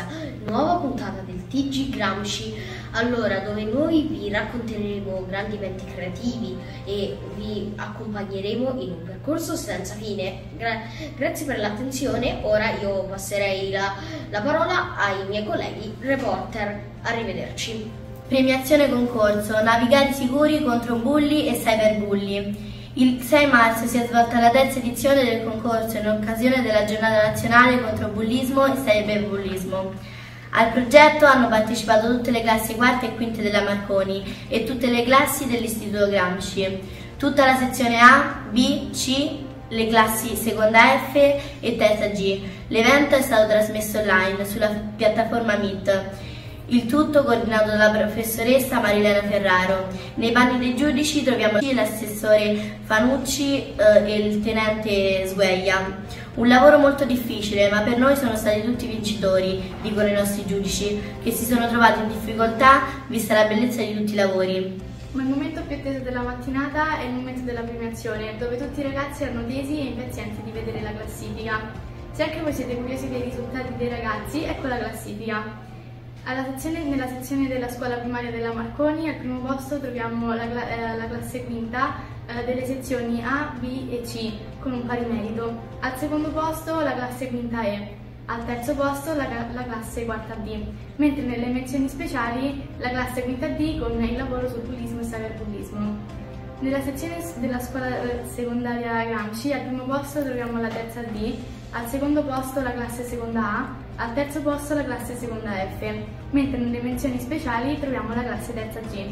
questa nuova puntata del TG Gramsci, allora dove noi vi racconteremo grandi menti creativi e vi accompagneremo in un percorso senza fine. Grazie per l'attenzione, ora io passerei la parola ai miei colleghi reporter. Arrivederci. Premiazione concorso, navigati sicuri contro bulli e cyberbulli. Il 6 marzo si è svolta la terza edizione del concorso in occasione della giornata nazionale contro bullismo e cyberbullismo. Al progetto hanno partecipato tutte le classi quarte e quinte della Marconi e tutte le classi dell'Istituto Gramsci, tutta la sezione A, B, C, le classi seconda F e terza G. L'evento è stato trasmesso online sulla piattaforma Meet. Il tutto coordinato dalla professoressa Marilena Ferraro. Nei panni dei giudici troviamo l'assessore Fanucci e il tenente Sgueglia. Un lavoro molto difficile, ma per noi sono stati tutti vincitori, dicono i nostri giudici, che si sono trovati in difficoltà vista la bellezza di tutti i lavori. Ma il momento più atteso della mattinata è il momento della premiazione, dove tutti i ragazzi erano tesi e impazienti di vedere la classifica. Se anche voi siete curiosi dei risultati dei ragazzi, ecco la classifica. Nella sezione della scuola primaria della Marconi, al primo posto troviamo la classe quinta delle sezioni A, B e C con un pari merito. Al secondo posto la classe quinta E, al terzo posto la classe quarta B, mentre nelle menzioni speciali la classe quinta D con il lavoro sul bullismo e cyberbullismo. Nella sezione della scuola secondaria Gramsci, al primo posto troviamo la terza D, al secondo posto la classe seconda A, al terzo posto la classe seconda F, mentre nelle menzioni speciali troviamo la classe terza G.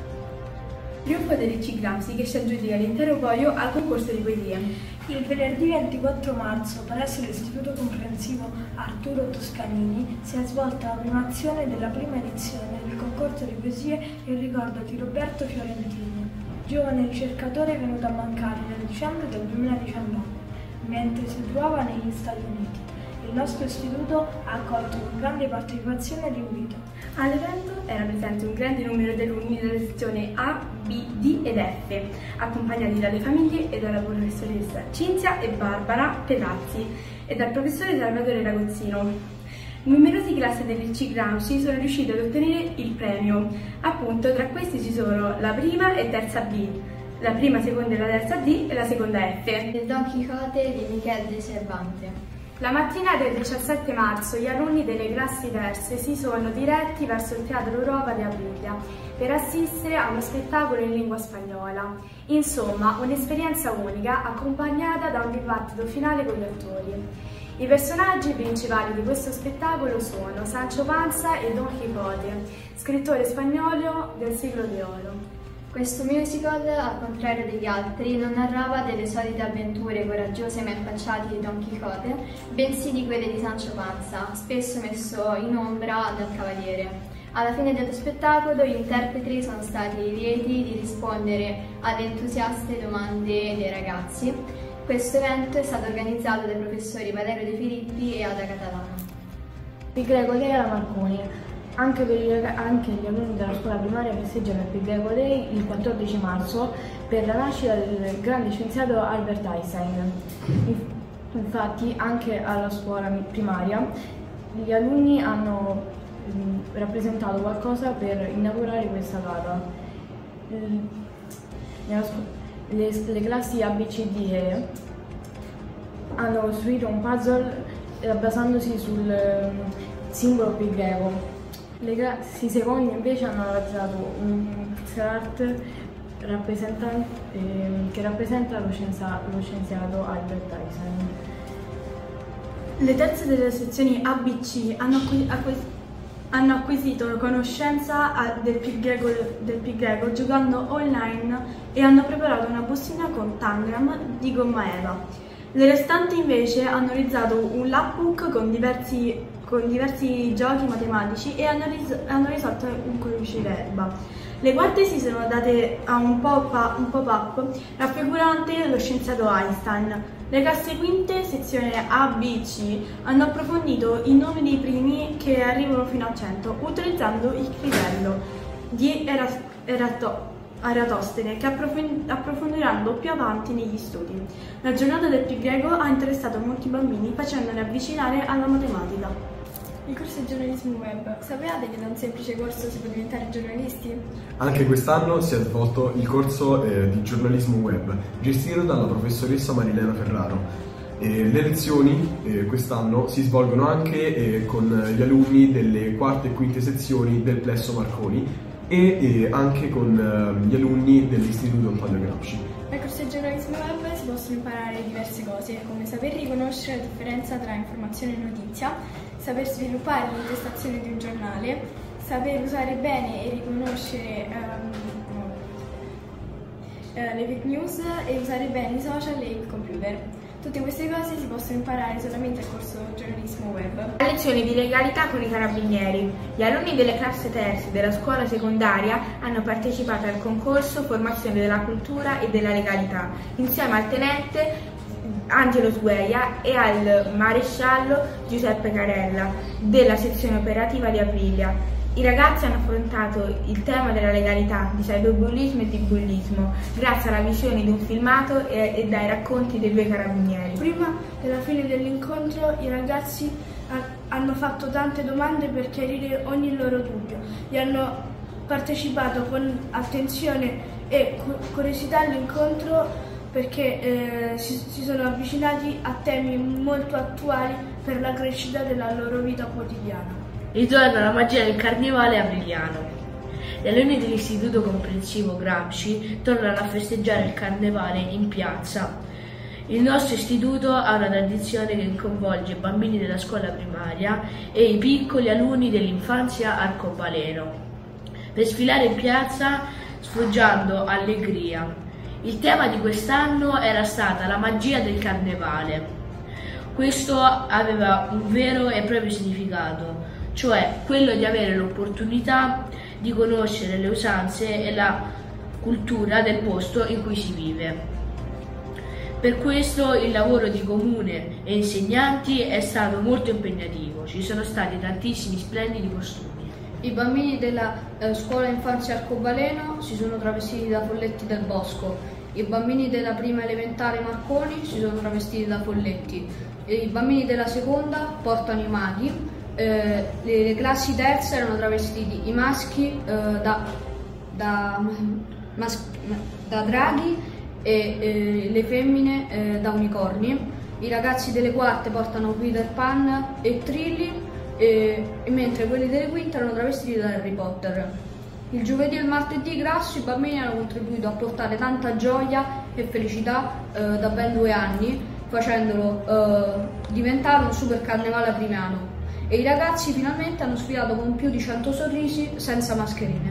Trionfo del TG Gramsci che si aggiudica l'intero podio al concorso di poesie. Il venerdì 24 marzo, presso l'Istituto Comprensivo Arturo Toscanini, si è svolta la primazione della prima edizione del concorso di poesie in ricordo di Roberto Fiorentini, giovane ricercatore venuto a mancare nel dicembre del 2019, mentre si trovava negli Stati Uniti. Il nostro istituto ha accolto con grande partecipazione l'invito. All'evento era presente un grande numero di alunni della sezione A, B, D ed F, accompagnati dalle famiglie e dalla professoressa Cinzia e Barbara Petazzi e dal professore Salvatore Ragozzino. Numerose classi del TG Gramsci sono riuscite ad ottenere il premio. Appunto, tra questi ci sono la prima e terza B, la prima, seconda e la terza D e la seconda F. Il Don Quixote di Michel de Cervantes. La mattina del 17 marzo gli alunni delle classi terze si sono diretti verso il Teatro Europa di Aprilia per assistere a uno spettacolo in lingua spagnola. Insomma, un'esperienza unica accompagnata da un dibattito finale con gli attori. I personaggi principali di questo spettacolo sono Sancho Panza e Don Quixote, scrittore spagnolo del secolo d'oro. Questo musical, al contrario degli altri, non narrava delle solite avventure coraggiose ma impacciate di Don Quixote, bensì di quelle di Sancho Panza, spesso messo in ombra dal cavaliere. Alla fine dello spettacolo gli interpreti sono stati lieti di rispondere alle entusiaste domande dei ragazzi. Questo evento è stato organizzato dai professori Valerio De Filippi e Ada Catalano. Il Greco Day alla Marconi. Anche gli alunni della scuola primaria festeggiano il Greco Day il 14 marzo per la nascita del grande scienziato Albert Einstein. Infatti anche alla scuola primaria gli alunni hanno rappresentato qualcosa per inaugurare questa data. Le classi A, B, C, D e E hanno costruito un puzzle basandosi sul simbolo pi greco. Le classi seconde invece hanno realizzato un pixel art che rappresenta lo scienziato Albert Einstein. Le terze delle sezioni A, B, C hanno acquisito conoscenza del pi greco giocando online e hanno preparato una bustina con tangram di gomma eva. Le restanti invece hanno realizzato un lapbook con diversi giochi matematici e hanno risolto un cruciverba. Le quarte si sono date a un pop-up raffigurante lo scienziato Einstein. Le classi quinte, sezione A, B, C, hanno approfondito i nomi dei primi che arrivano fino a 100 utilizzando il critello di Eratostene, che approfondiranno più avanti negli studi. La giornata del pi greco ha interessato molti bambini facendoli avvicinare alla matematica. Il corso di giornalismo web. Sapevate che da un semplice corso si può diventare giornalisti? Anche quest'anno si è svolto il corso di giornalismo web, gestito dalla professoressa Marilena Ferraro. Le lezioni quest'anno si svolgono anche con gli alunni delle quarte e quinte sezioni del Plesso Marconi e anche con gli alunni dell'Istituto Antonio Gramsci. Nel corso di giornalismo web si possono imparare diverse cose, come saper riconoscere la differenza tra informazione e notizia, saper sviluppare l'intestazione di un giornale, saper usare bene e riconoscere le fake news e usare bene i social e il computer. Tutte queste cose si possono imparare solamente al corso giornalismo web. Lezioni di legalità con i carabinieri. Gli alunni delle classi terze della scuola secondaria hanno partecipato al concorso Formazione della cultura e della legalità, insieme al tenente Angelo Sgueia e al maresciallo Giuseppe Carella della sezione operativa di Aprilia. I ragazzi hanno affrontato il tema della legalità, di cyberbullismo e di bullismo, grazie alla visione di un filmato e dai racconti dei due carabinieri. Prima della fine dell'incontro i ragazzi hanno fatto tante domande per chiarire ogni loro dubbio e hanno partecipato con attenzione e curiosità all'incontro perché si sono avvicinati a temi molto attuali per la crescita della loro vita quotidiana. Ritorna la magia del carnevale aprigliano. Gli alunni dell'Istituto Comprensivo Gramsci tornano a festeggiare il carnevale in piazza. Il nostro istituto ha una tradizione che coinvolge i bambini della scuola primaria e i piccoli alunni dell'infanzia arcobaleno per sfilare in piazza sfoggiando allegria. Il tema di quest'anno era stata la magia del carnevale. Questo aveva un vero e proprio significato, cioè quello di avere l'opportunità di conoscere le usanze e la cultura del posto in cui si vive. Per questo il lavoro di comune e insegnanti è stato molto impegnativo, ci sono stati tantissimi splendidi costumi. I bambini della scuola infanzia Arcobaleno si sono travestiti da folletti del bosco, i bambini della prima elementare Marconi si sono travestiti da folletti, i bambini della seconda portano i maghi. Le classi terze erano travestiti i maschi da draghi e le femmine da unicorni. I ragazzi delle quarte portano Peter Pan e Trilli mentre quelli delle quinte erano travestiti da Harry Potter. Il giovedì e il martedì grasso i bambini hanno contribuito a portare tanta gioia e felicità da ben 2 anni, facendolo diventare un super carnevale aprigliano. E i ragazzi finalmente hanno sfilato con più di 100 sorrisi senza mascherine.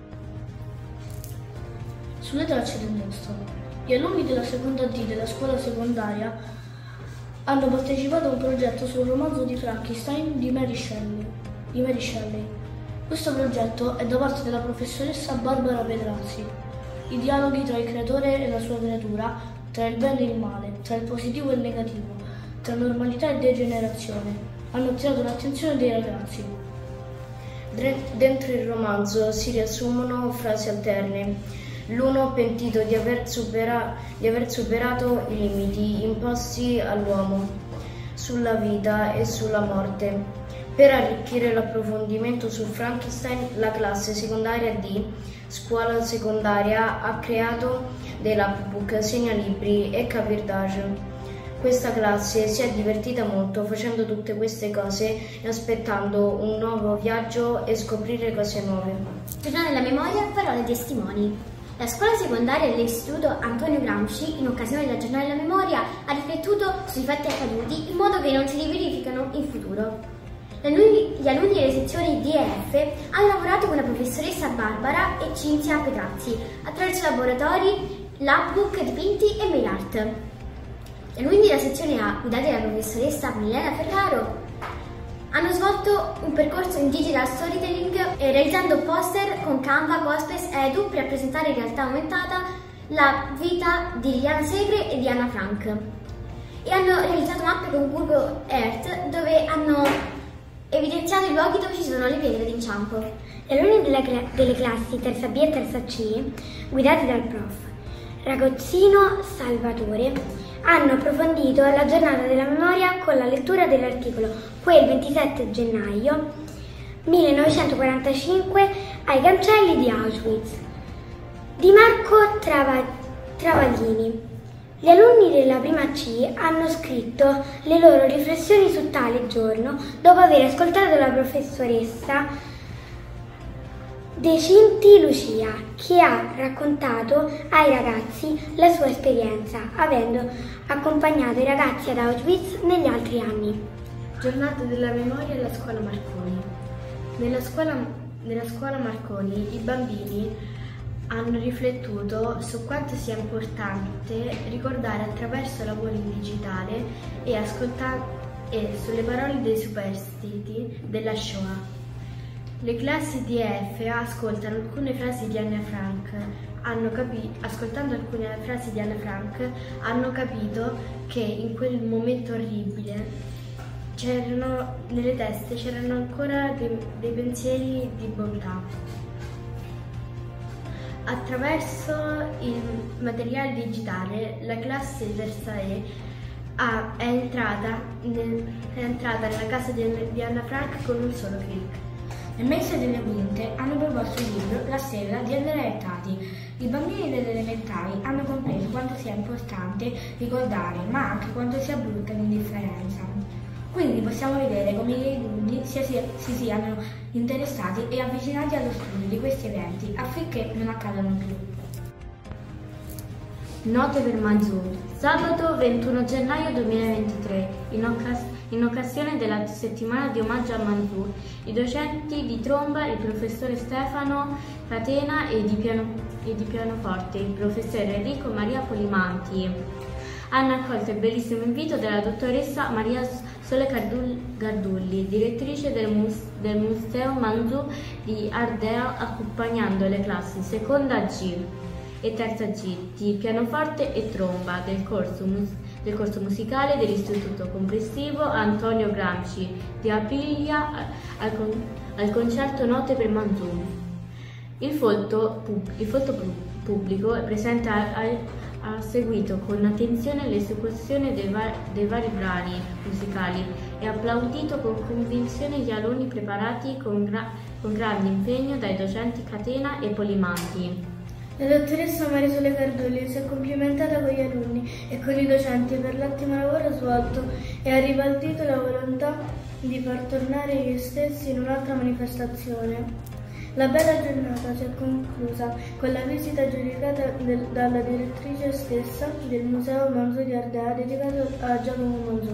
Sulle tracce del mostro, gli alunni della seconda D della scuola secondaria hanno partecipato a un progetto sul romanzo di Frankenstein di Mary Shelley. Questo progetto è da parte della professoressa Barbara Pedrazzi. I dialoghi tra il creatore e la sua creatura, tra il bene e il male, tra il positivo e il negativo, tra normalità e degenerazione, hanno attirato l'attenzione dei ragazzi. Dentro il romanzo si riassumono frasi alterne. L'uno pentito di aver superato i limiti imposti all'uomo sulla vita e sulla morte. Per arricchire l'approfondimento su Frankenstein, la classe secondaria D, scuola secondaria, ha creato dei lapbook, segnalibri e capirdage. Questa classe si è divertita molto facendo tutte queste cose e aspettando un nuovo viaggio e scoprire cose nuove. Giornale della memoria, parole testimoni. La scuola secondaria dell'Istituto Antonio Gramsci, in occasione della Giornata della Memoria, ha riflettuto sui fatti accaduti in modo che non si riverificano in futuro. Gli alunni delle sezioni D e F hanno lavorato con la professoressa Barbara e Cinzia Pedrazzi attraverso laboratori, lapbook, dipinti e mail art. Gli alunni della sezione A, guidati dalla professoressa Marilena Ferraro, hanno svolto un percorso in digital storytelling realizzando poster con Canva, Cosplace e Edu per rappresentare in realtà aumentata la vita di Liliana Segre e di Anna Frank. E hanno realizzato mappe con Google Earth dove hanno evidenziato i luoghi dove ci sono le pietre d'inciampo. Gli alunni delle classi terza B e terza C, guidati dal prof Ragozzino Salvatore, hanno approfondito la giornata della memoria con la lettura dell'articolo Quel 27 gennaio 1945 ai cancelli di Auschwitz di Marco Travaglini. Gli alunni della prima C hanno scritto le loro riflessioni su tale giorno dopo aver ascoltato la professoressa De Cinti Lucia, che ha raccontato ai ragazzi la sua esperienza, avendo accompagnato i ragazzi ad Auschwitz negli altri anni. Giornata della memoria alla scuola Marconi. Nella scuola Marconi i bambini hanno riflettuto su quanto sia importante ricordare attraverso la voce digitale e sulle parole dei superstiti della Shoah. Le classi di F ascoltano alcune frasi di Anne Frank. Ascoltando alcune frasi di Anne Frank hanno capito che in quel momento orribile nelle teste c'erano ancora dei pensieri di bontà. Attraverso il materiale digitale la classe terza E è entrata nella casa di Anne Frank con un solo clic. Le maestre delle quinte hanno proposto il libro La stella di Andrea Tati. I bambini delle elementari hanno compreso quanto sia importante ricordare, ma anche quanto sia brutta l'indifferenza. Quindi possiamo vedere come gli alunni si siano interessati e avvicinati allo studio di questi eventi affinché non accadano più. Note per Manzur. Sabato 21 gennaio 2023, in occasione della settimana di omaggio a Manzur, i docenti di tromba, il professore Stefano Catena e di pianoforte, il professore Enrico Maria Polimanti, hanno accolto il bellissimo invito della dottoressa Maria Sole Gardulli, direttrice del Museo Manzur di Ardea, accompagnando le classi seconda G e terza G di pianoforte e tromba del corso musicale dell'Istituto Comprensivo Antonio Gramsci di Aprilia al concerto Note per Manzur. Il folto pubblico presente ha seguito con attenzione l'esecuzione dei vari brani musicali e applaudito con convinzione gli alunni preparati con grande impegno dai docenti Catena e Polimanti. La dottoressa Maria Sole Gardulli si è complimentata con gli alunni e con i docenti per l'ottimo lavoro svolto e ha ribadito la volontà di far tornare gli stessi in un'altra manifestazione. La bella giornata si è conclusa con la visita giudicata dalla direttrice stessa del Museo Manzur di Ardea dedicato a Giacomo Manzur.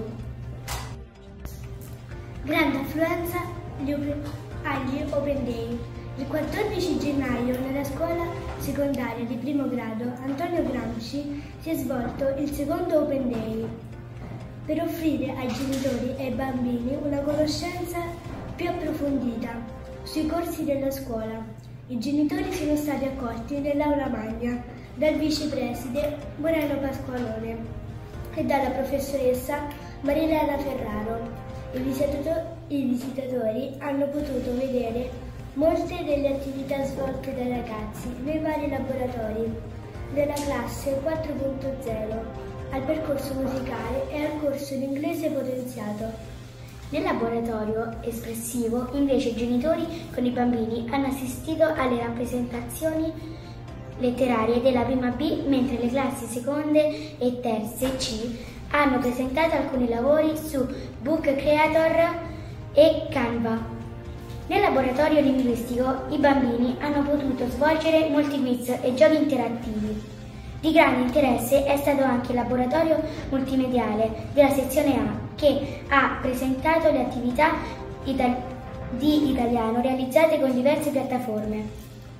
Grande affluenza agli Open Day. Il 14 gennaio nella scuola secondaria di primo grado Antonio Gramsci si è svolto il secondo Open Day per offrire ai genitori e ai bambini una conoscenza più approfondita sui corsi della scuola. I genitori sono stati accolti nell'aula magna dal vicepreside Moreno Pasqualone e dalla professoressa Marilena Ferraro. I visitatori hanno potuto vedere molte delle attività svolte dai ragazzi nei vari laboratori della classe 4.0, al percorso musicale e al corso di inglese potenziato. Nel laboratorio espressivo, invece, i genitori con i bambini hanno assistito alle rappresentazioni letterarie della prima B, mentre le classi seconde e terze C hanno presentato alcuni lavori su Book Creator e Canva. Nel laboratorio linguistico i bambini hanno potuto svolgere molti quiz e giochi interattivi. Di grande interesse è stato anche il laboratorio multimediale della sezione A, che ha presentato le attività di italiano realizzate con diverse piattaforme.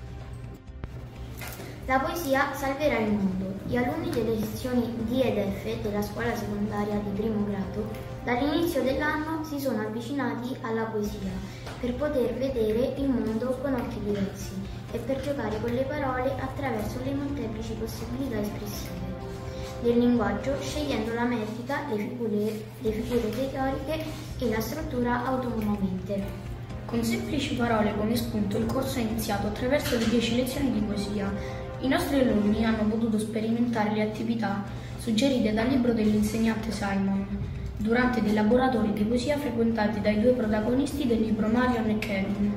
La poesia salverà il mondo. Gli alunni delle sezioni D ed F della scuola secondaria di primo grado dall'inizio dell'anno si sono avvicinati alla poesia per poter vedere il mondo con occhi diversi e per giocare con le parole attraverso le molteplici possibilità espressive del linguaggio, scegliendo la metrica, le figure retoriche e la struttura autonomamente. Con semplici parole come spunto il corso è iniziato attraverso le 10 lezioni di poesia. I nostri alunni hanno potuto sperimentare le attività suggerite dal libro dell'insegnante Simon, durante dei laboratori di poesia frequentati dai due protagonisti del libro, Marion e Kevin.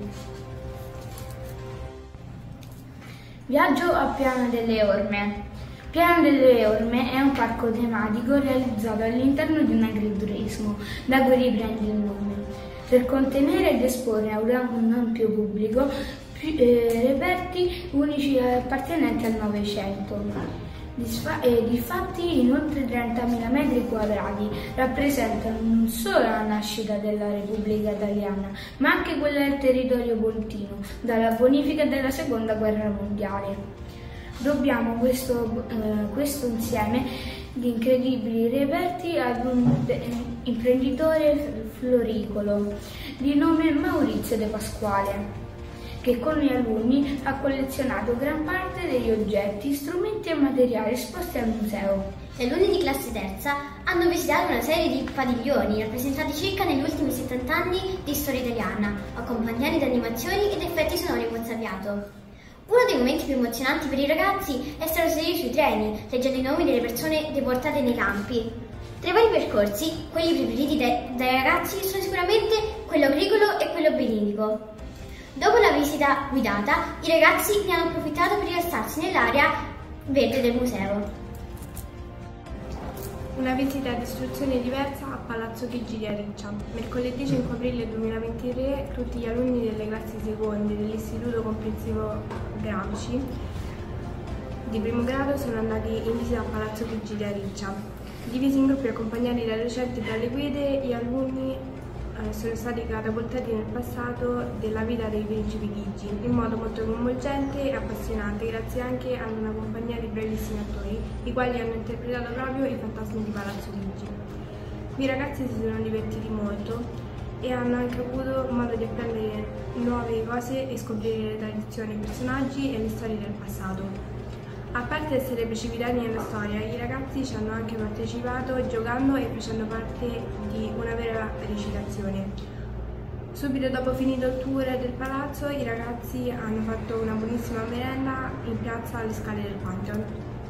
Viaggio a Piana delle Orme. Piana delle Orme è un parco tematico realizzato all'interno di un agriturismo, da cui riprende il nome, per contenere ed esporre a un ampio pubblico reperti unici appartenenti al Novecento. Difatti, in oltre 30.000 metri quadrati rappresentano non solo la nascita della Repubblica Italiana, ma anche quella del territorio pontino, dalla bonifica della Seconda Guerra Mondiale. Dobbiamo questo insieme di incredibili reperti ad un imprenditore floricolo di nome Maurizio De Pasquale, che con gli alunni ha collezionato gran parte degli oggetti, strumenti e materiali esposti al museo. Gli alunni di classe terza hanno visitato una serie di padiglioni rappresentati circa negli ultimi 70 anni di storia italiana, accompagnati da animazioni ed effetti sonori mozzafiato. Uno dei momenti più emozionanti per i ragazzi è stato sedere sui treni, leggendo i nomi delle persone deportate nei campi. Tra i vari percorsi, quelli preferiti dai ragazzi sono sicuramente quello agricolo e quello bilinguo. Dopo la visita guidata, i ragazzi ne hanno approfittato per rilassarsi nell'area verde del museo. Una visita di istruzione diversa a Palazzo Chigi di Ariccia. Mercoledì 5 aprile 2023 tutti gli alunni delle classi seconde dell'Istituto Comprensivo Gramsci di primo grado sono andati in visita a Palazzo Chigi di Ariccia. Divisi in gruppi accompagnati dai docenti e dalle guide, gli alunni sono stati catapultati nel passato della vita dei principi Chigi in modo molto coinvolgente e appassionante, grazie anche ad una compagnia di bravissimi attori, i quali hanno interpretato proprio i fantasmi di Palazzo Chigi. I ragazzi si sono divertiti molto e hanno anche avuto modo di apprendere nuove cose e scoprire le tradizioni, i personaggi e le storie del passato. A parte essere precipitati nella storia, i ragazzi ci hanno anche partecipato giocando e facendo parte di una vera recitazione. Subito dopo finito il tour del palazzo, i ragazzi hanno fatto una buonissima merenda in piazza alle scale del Pantheon.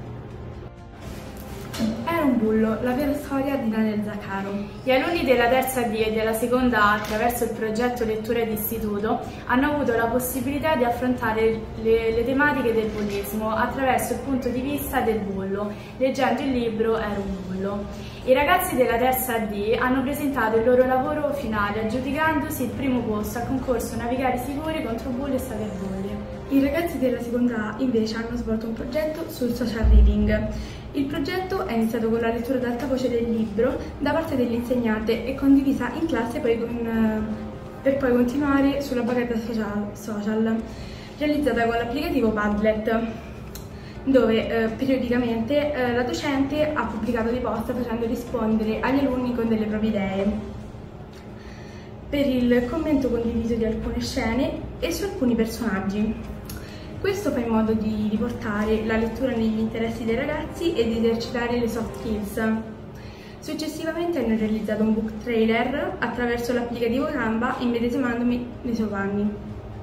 Era un bullo, la vera storia di Daniel Zaccaro. Gli alunni della terza D e della seconda A, attraverso il progetto Letture d'Istituto, hanno avuto la possibilità di affrontare le tematiche del bullismo attraverso il punto di vista del bullo, leggendo il libro Era un bullo. I ragazzi della terza D hanno presentato il loro lavoro finale, aggiudicandosi il primo posto al concorso Navigare Sicuri contro bulli e cyberbulli. I ragazzi della seconda A invece hanno svolto un progetto sul social reading. Il progetto è iniziato con la lettura ad alta voce del libro da parte dell'insegnante e condivisa in classe per poi continuare sulla bacheca social, realizzata con l'applicativo Padlet, dove periodicamente la docente ha pubblicato dei post facendo rispondere agli alunni con delle proprie idee per il commento condiviso di alcune scene e su alcuni personaggi. Questo fa in modo di riportare la lettura negli interessi dei ragazzi e di esercitare le soft skills. Successivamente hanno realizzato un book trailer attraverso l'applicativo Canva, immedesimandomi nei suoi panni.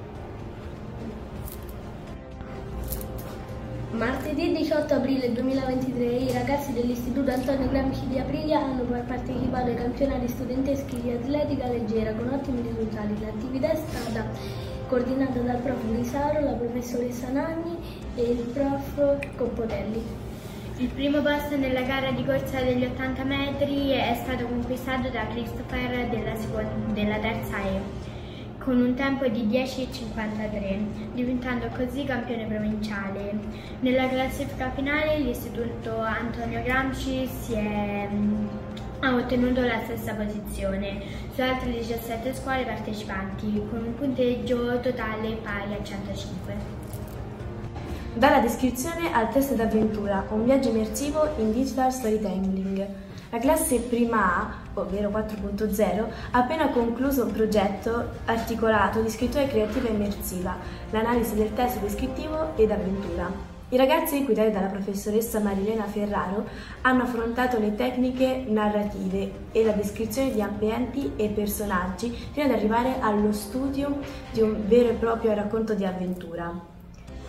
Martedì 18 aprile 2023 i ragazzi dell'Istituto Antonio Gramsci di Aprilia hanno partecipato ai campionati studenteschi di atletica leggera con ottimi risultati. L'attività è stata coordinata dal prof. Lisaro, la professoressa Nanni e il prof. Coppotelli. Il primo posto nella gara di corsa degli 80 metri è stato conquistato da Christopher della terza E, con un tempo di 10,53, diventando così campione provinciale. Nella classifica finale l'Istituto Antonio Gramsci ha ottenuto la stessa posizione su altre 17 scuole partecipanti, con un punteggio totale pari a 105. Dalla descrizione al test d'avventura, un viaggio immersivo in digital storytelling. La classe prima A, ovvero 4.0, ha appena concluso un progetto articolato di scrittura creativa immersiva, l'analisi del testo descrittivo ed avventura. I ragazzi, guidati dalla professoressa Marilena Ferraro, hanno affrontato le tecniche narrative e la descrizione di ambienti e personaggi fino ad arrivare allo studio di un vero e proprio racconto di avventura.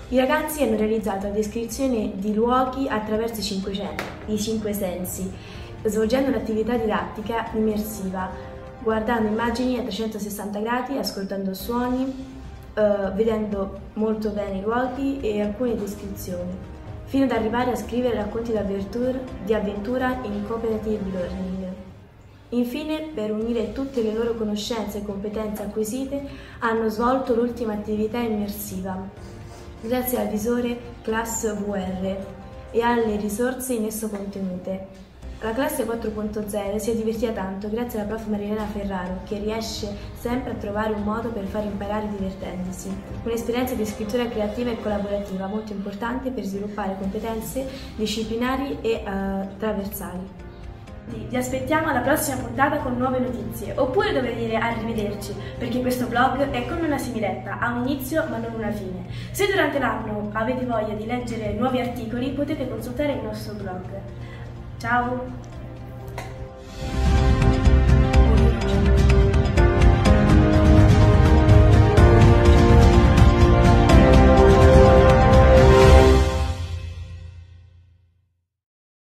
I ragazzi hanno realizzato la descrizione di luoghi attraverso i cinque sensi, svolgendo un'attività didattica immersiva, guardando immagini a 360 gradi, ascoltando suoni, vedendo molto bene i luoghi e alcune descrizioni, fino ad arrivare a scrivere racconti di avventura in cooperative learning. Infine, per unire tutte le loro conoscenze e competenze acquisite, hanno svolto l'ultima attività immersiva, grazie al visore Class VR e alle risorse in esso contenute. La classe 4.0 si è divertita tanto grazie alla prof Marilena Ferraro, che riesce sempre a trovare un modo per far imparare divertendosi. Un'esperienza di scrittura creativa e collaborativa molto importante per sviluppare competenze disciplinari e trasversali. Vi aspettiamo alla prossima puntata con nuove notizie, oppure dovete dire arrivederci, perché questo blog è come una similetta, ha un inizio ma non una fine. Se durante l'anno avete voglia di leggere nuovi articoli, potete consultare il nostro blog. Ciao!